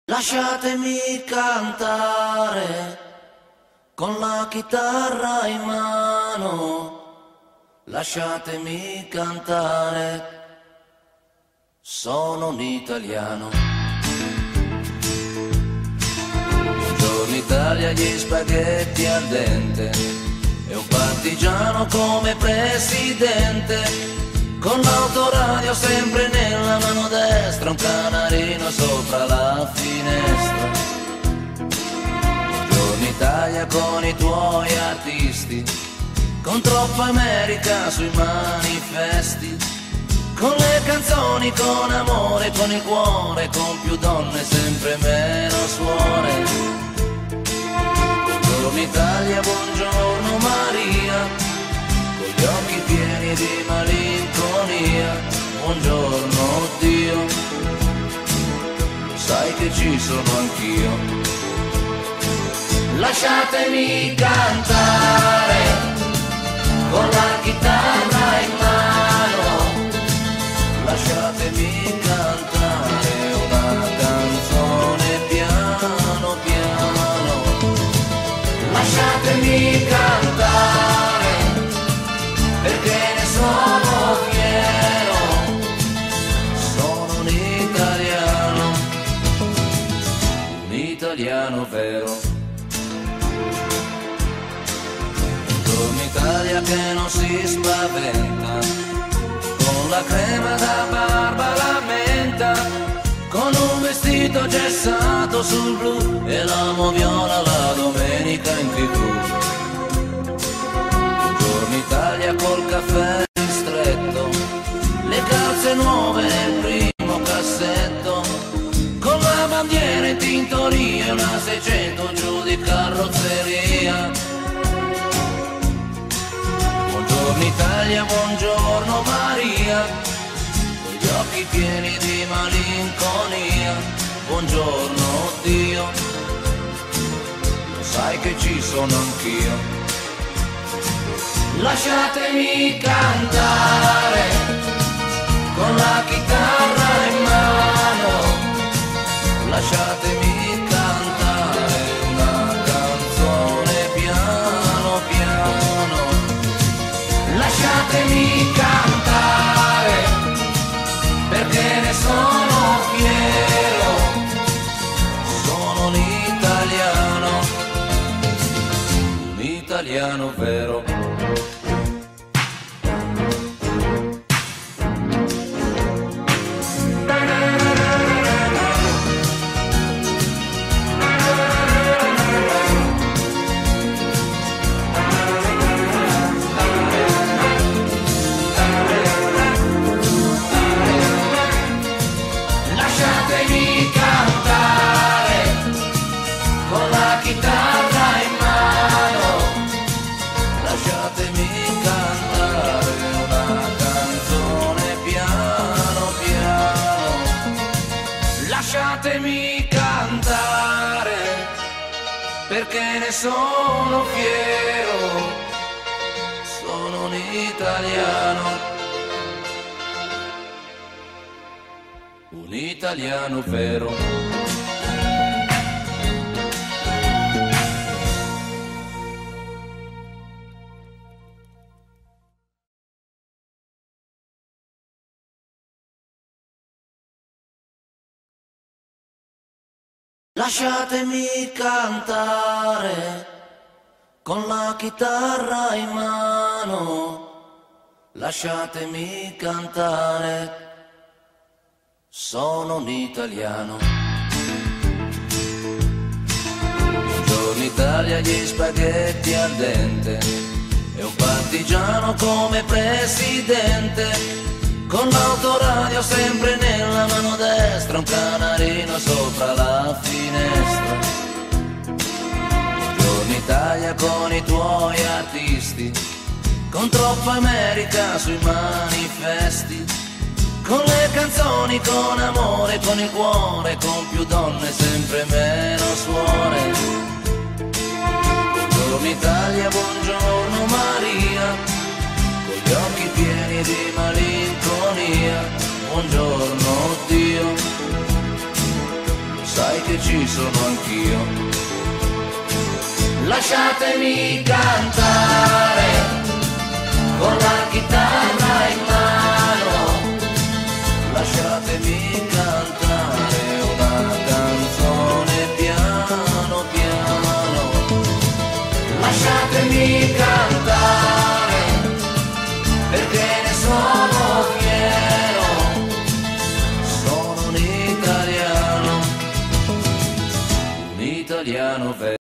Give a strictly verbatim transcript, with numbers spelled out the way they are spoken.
Lasciatemi cantare con la chitarra in mano, lasciatemi cantare, sono un italiano. Buongiorno Italia, gli spaghetti al dente e un partigiano come presidente. Con l'autoradio sempre nella mano destra, un canarino sopra la finestra. Buongiorno Italia con i tuoi artisti, con troppa America sui manifesti, con le canzoni, con amore, con il cuore, con più donne, sempre meno suore. Buongiorno Italia, buongiorno Maria, con gli occhi pieni di malinconia. Buongiorno Dio, sai che ci sono anch'io. Lasciatemi cantare con la chitarra in mano, lasciatemi cantare una canzone piano piano. Lasciatemi cantare perché ne sono fiero, sono un italiano, un italiano vero. Buongiorno Italia che non si spaventa, con la crema da barba la menta, con un vestito gessato sul blu e l'amo viola la domenica in tv. Italia col caffè ristretto, le calze nuove nel primo cassetto, con la bandiera in tintoria e una seicento giù di carrozzeria. Buongiorno Italia, buongiorno Maria, con gli occhi pieni di malinconia. Buongiorno Dio, lo sai che ci sono anch'io. Lasciatemi cantare con la chitarra in mano, lasciatemi cantare una canzone piano piano. Lasciatemi cantare perché ne sono fiero, sono un italiano, un italiano vero. Lasciatemi cantare perché ne sono fiero, sono un italiano, un italiano vero. Lasciatemi cantare con la chitarra in mano, lasciatemi cantare, sono un italiano. Buongiorno Italia, gli spaghetti al dente e un partigiano come presidente. Con l'autoradio sempre nella mano destra, un canarino sopra la finestra. Buongiorno Italia con i tuoi artisti, con troppa America sui manifesti, con le canzoni, con amore, con il cuore, con più donne, sempre meno suore. Buongiorno Italia, buongiorno Maria, con gli occhi pieni di malinconia. Buongiorno Dio, sai che ci sono anch'io. Lasciatemi cantare con la chitarra in mano, lasciatemi cantare una canzone piano piano, lasciatemi cantare perché ne sono fiero, sono un italiano, un italiano vero.